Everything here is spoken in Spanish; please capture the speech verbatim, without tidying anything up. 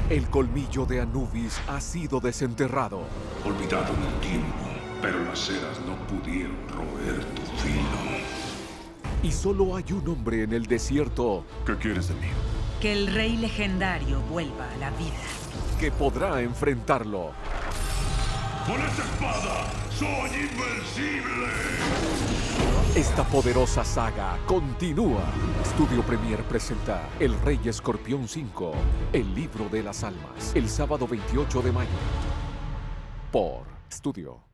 El colmillo de Anubis ha sido desenterrado. Olvidado en el tiempo, pero las eras no pudieron roer tu filo. Y solo hay un hombre en el desierto. ¿Qué quieres de mí? Que el rey legendario vuelva a la vida. Que podrá enfrentarlo. ¡Con esta espada soy invencible! Esta poderosa saga continúa. Studio Premier presenta El Rey Escorpión cinco, El Libro de las Almas, el sábado veintiocho de mayo. Por Studio.